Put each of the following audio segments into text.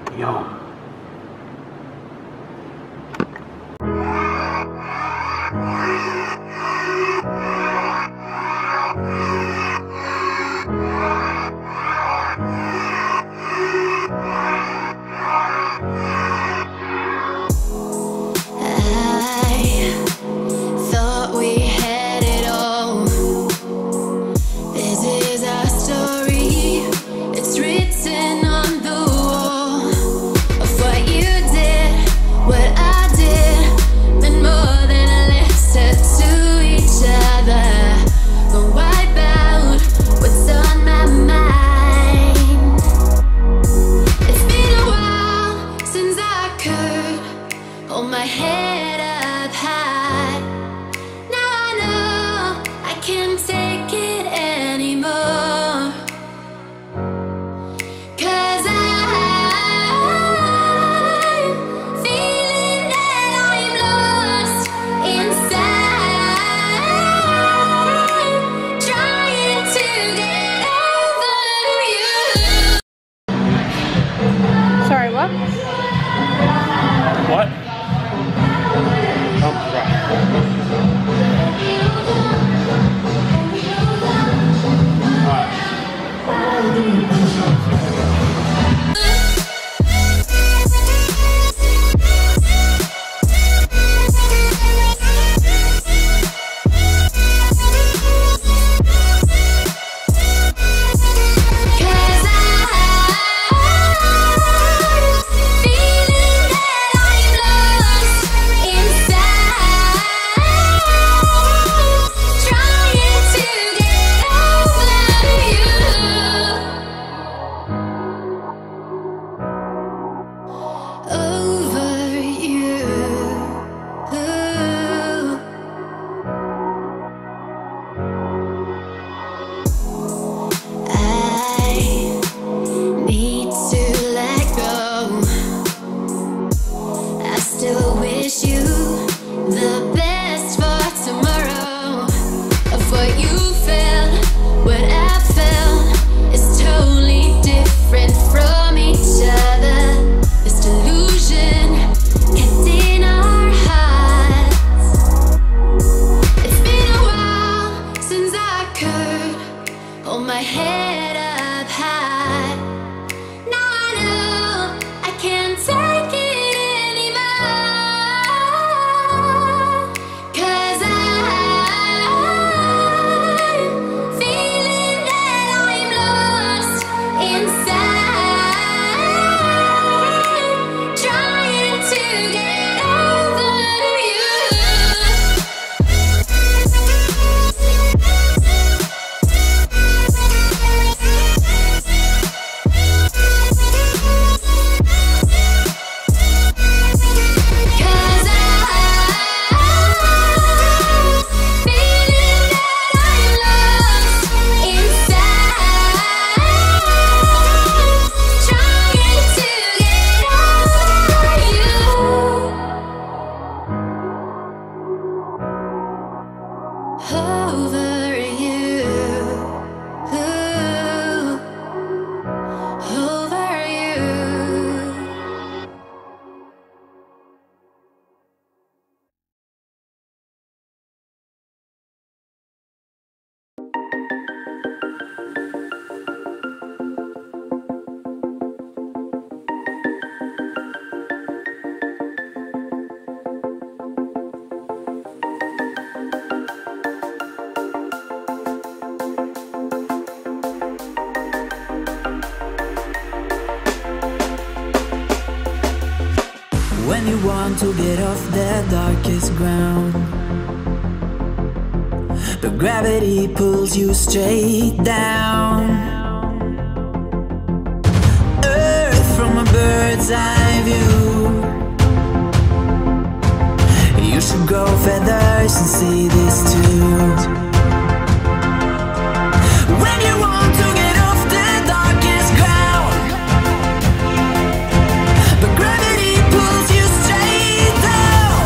Yo. When you want to get off the darkest ground, but gravity pulls you straight down. Earth from a bird's eye view. You should grow feathers and see this too. When you want to get off the darkest ground, but gravity pulls you straight down.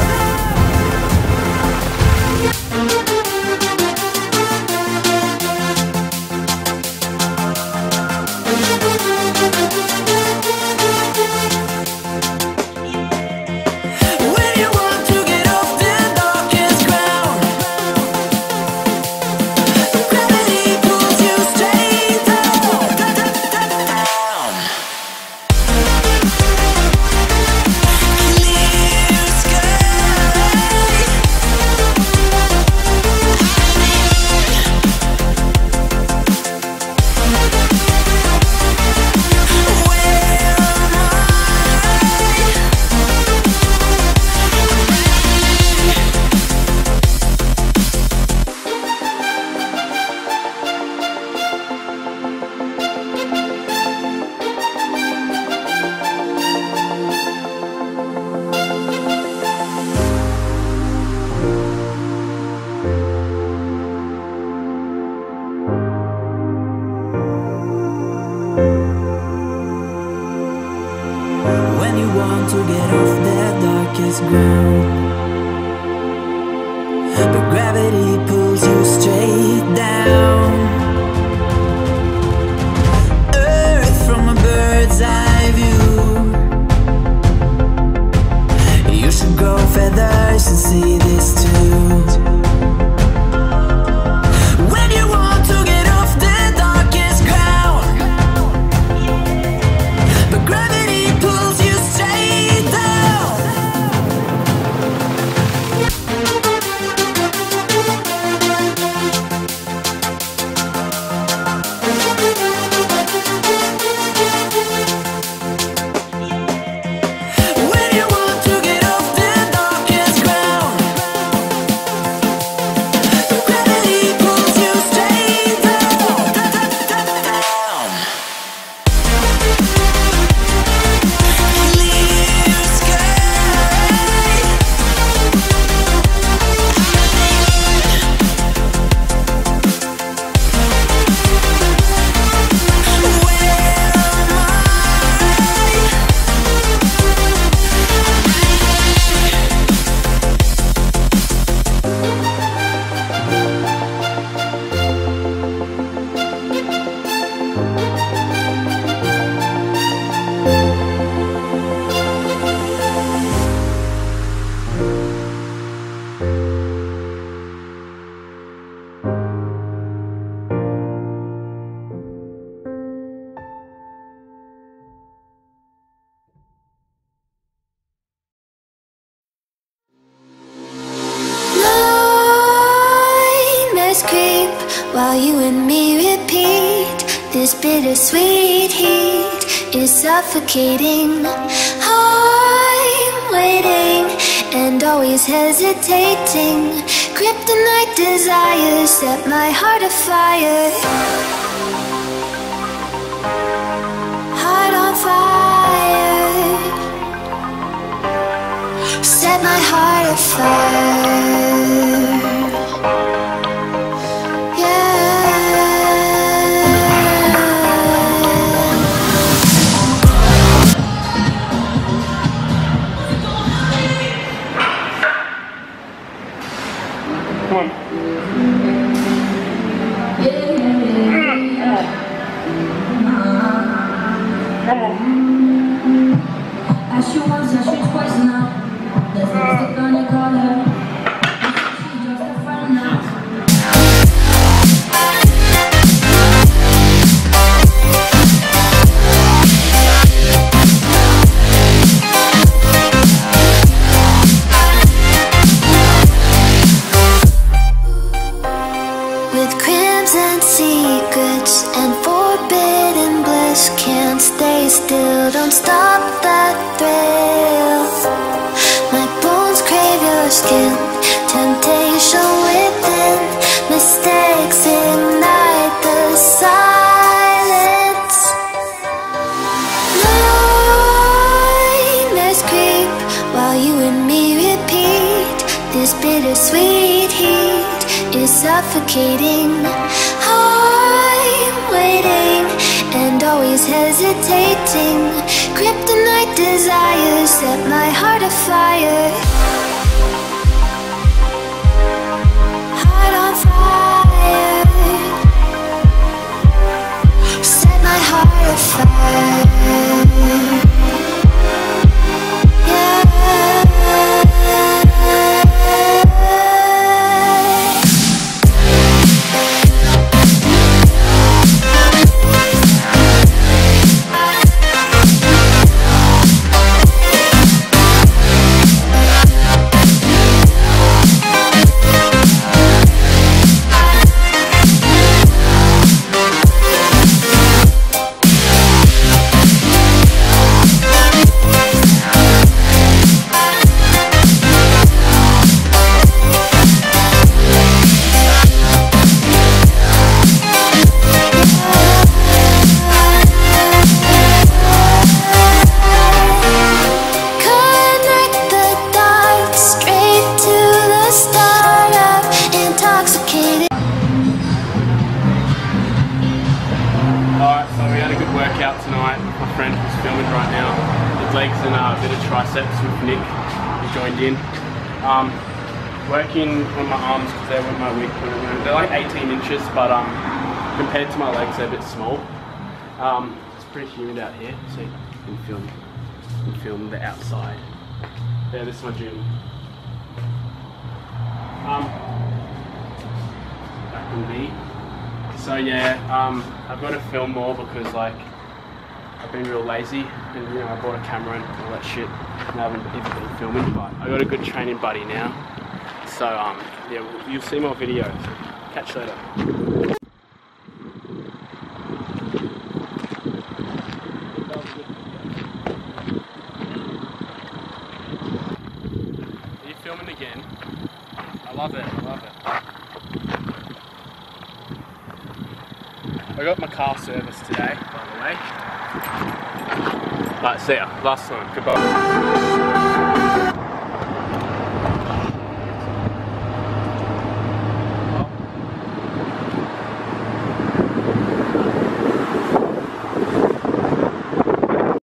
to get off that darkest ground, but gravity pulls you straight down. Earth from a bird's eye view. You should grow feathers and see this too. When you want to get off the darkest ground, but gravity pulls you straight down. When you want to get off the darkest ground, but gravity pulls you straight down. Clear sky. Nightmares creep while you and me repeat. This bittersweet heat is suffocating. I'm waiting and always hesitating. Kryptonite desires set my heart afire. Heart on fire. Set my heart afire. Come on. Come on. I shoot once, I shoot twice now. There's lipstick on your collar. She just a friend now. With crimson secrets and forbidden bliss, can't stay still, don't stop that thrill. My bones crave your skin, temptation within, mistakes ignite the silence. Nightmares creep while you and me repeat. This bittersweet heat is suffocating. I'm waiting and always hesitating. Kryptonite desires set my heart afire. Heart on fire. Set my heart afire. Alright, so we had a good workout tonight. My friend who's filming right now. legs and a bit of triceps with Nick, who joined in. Working on my arms because they were my weak point. They're like 18 inches, but compared to my legs, they're a bit small. It's pretty humid out here, so you can film the outside. Yeah, this is my gym. That can be. So yeah, I've got to film more because like I've been real lazy, and you know I bought a camera and all that shit, and I haven't even been filming. But I got a good training buddy now, so yeah, you'll see more videos. Catch you later. Are you filming again? I love it. I love it. I got my car service today, by the way. Right, see ya. Last one. Goodbye.